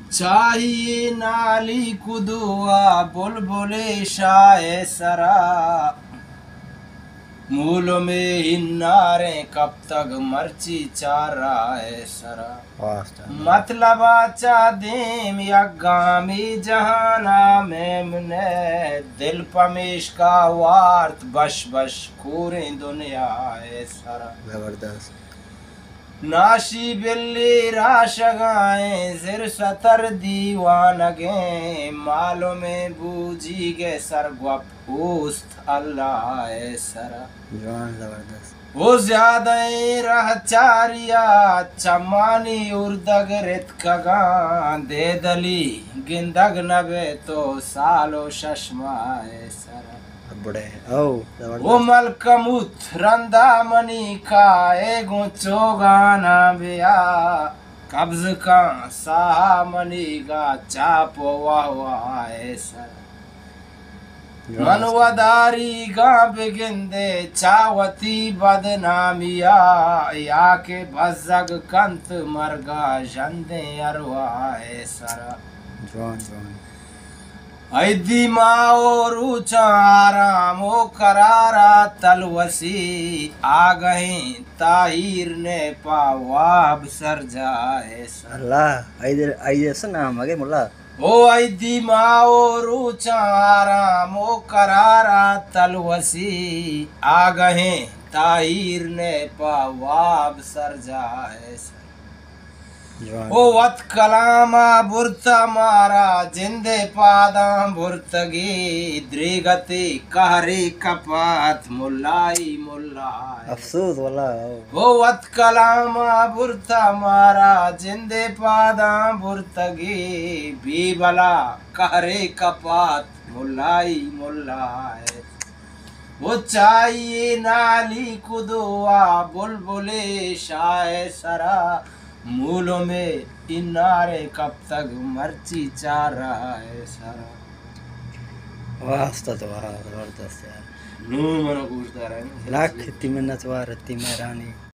चाहिए नाली कुदुआ बुलबुले शाये सरा, मूल में हिन्नारे कब तक मर्ची चारा है सरा। मतलब आचा देम या गामी जहाना में मने दिल पमेश का वार्त बश बश कोरे दुनिया है सरा। जबरदस्त। नाशी बिल्ली राशगाएं सिर सतर दीवानगे, मालो में बूझी गे सरगप उस्त अल्लाह है सरा। जबरदस्त। वो ज्यादा रह चारिया चमानी उर्दग रित कगा, दे दली गिंदग नबे तो सालो शशमा है सरा। बड़े ओ वो मलकमुत रंदा मनी का एगो चोगाना बिया, कब्ज का साहा मनी का चापो वाह ऐसा। मनवदारी गा बिगिंदे चावती बदनामिया, या के भजग कंत मरगा जंदे अरवा ऐसा। जवान जवान ऐदी माओ रुचा आरामो करारा तलवसी, आ गए ताहिर ने पावाब सर जाए सर। अल्लाह आई ऐसा नाम आगे मुल्ला। ओ ऐदी माओ रुचा आरामो करारा तलवसी, आ गए ताहिर ने पावाब सर जाए सर। ओ वत कलामा बुरता मारा जिंदे पादा बुरतगी, द्रिगति कहरे कपात मुल्लाई मुल्लाई। अफसोस वाला ओ वत कलामा बुरता मारा जिंदे पादा बुरतगी, बीबला कहरे कपात मुल्लाई मुल्लाई। वो चाहिए नाली कुदुआ बुलबुले शाये सरा, मूलों में इनारे कब तक मर्ची चारा है सारा। वास्ता तो वाह जबरदस्त यार। नून मनो पूछता रहे लाख इतनी मेहनत वाह रत्ती मेहरानी।